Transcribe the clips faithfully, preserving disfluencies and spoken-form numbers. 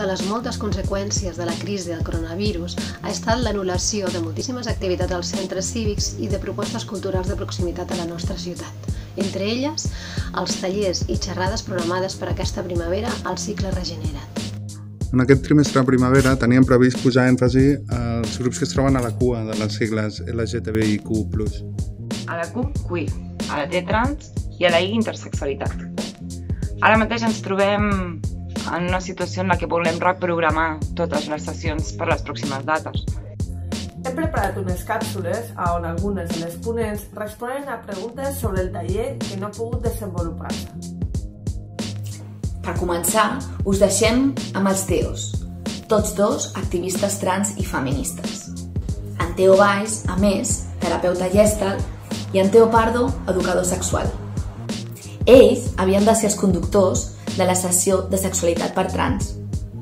les moltes conseqüències de la crisi del coronavirus ha estat l'anul·lació de moltíssimes activitats als centres cívics i de propostes culturals de proximitat a la nostra ciutat. Entre elles, els tallers i xerrades programades per aquesta primavera al cicle Regenera't. En aquest trimestre de primavera teníem previst posar èmfasi als grups que es troben a la cua de les sigles L G T B I Q plus. A la Q, queer, a la T, trans i a la I, intersexualitat. Ara mateix ens trobem en una situació en la que volem reprogramar totes les sessions per les pròximes dates. Hem preparat unes càpsules on algunes de les ponents responen a preguntes sobre el taller que no ha pogut desenvolupar-se. Per començar, us deixem amb els Teos, tots dos activistes trans i feministes. En Teo Valls, a més, terapeuta gestalt, i en Teo Pardo, educador sexual. Ells havien de ser els conductors de la sessió de sexualitat per trans.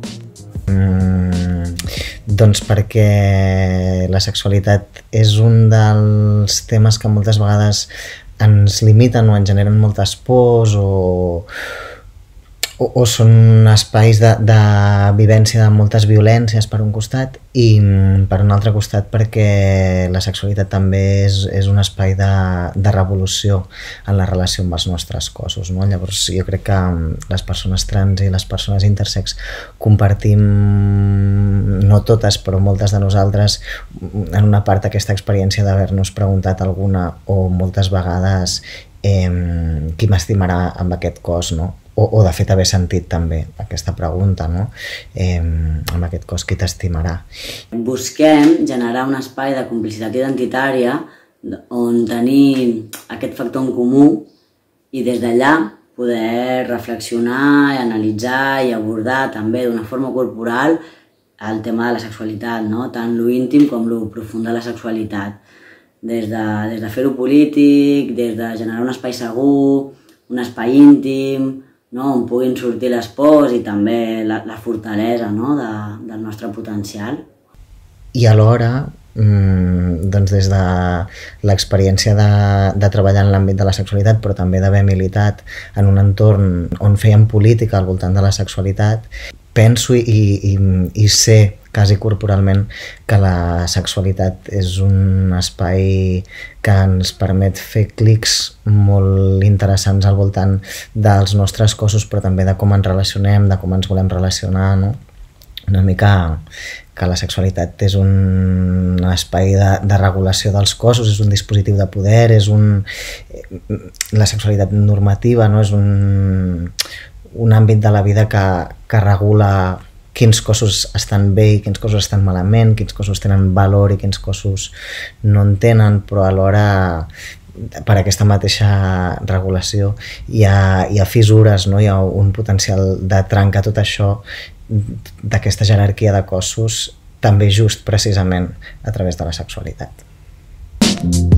Mm, doncs perquè la sexualitat és un dels temes que moltes vegades ens limiten o ens generen moltes pors o, o, o són espais de, de vivència de moltes violències per un costat i per un altre costat perquè la sexualitat també és, és un espai de, de revolució en la relació amb els nostres cossos, no? Llavors jo crec que les persones trans i les persones intersex compartim, no totes però moltes de nosaltres, en una part aquesta experiència d'haver-nos preguntat alguna o moltes vegades eh, qui m'estimarà amb aquest cos, no? O, o de fet haver sentit també aquesta pregunta, no? Eh, amb aquest cos qui t'estimarà. Busquem generar un espai de complicitat identitària on tenir aquest factor en comú i des d'allà poder reflexionar i analitzar i abordar també d'una forma corporal el tema de la sexualitat, no? Tant lo íntim com lo profund de la sexualitat. Des de, des de fer-ho polític, des de generar un espai segur, un espai íntim, no? On puguin sortir les pors i també la, la fortalesa, no? de, del nostre potencial. I alhora, doncs des de l'experiència de, de treballar en l'àmbit de la sexualitat, però també d'haver militat en un entorn on fèiem política al voltant de la sexualitat, penso i, i, i sé quasi corporalment que la sexualitat és un espai que ens permet fer clics molt interessants al voltant dels nostres cossos, però també de com ens relacionem, de com ens volem relacionar, no? Una mica que la sexualitat és un espai de, de regulació dels cossos, és un dispositiu de poder, és un... la sexualitat normativa, no? És un, un àmbit de la vida que, que regula quins cossos estan bé i quins cossos estan malament, quins cossos tenen valor i quins cossos no en tenen, però alhora per aquesta mateixa regulació hi ha, hi ha fissures, no? Hi ha un potencial de trencar tot això d'aquesta jerarquia de cossos també just precisament a través de la sexualitat.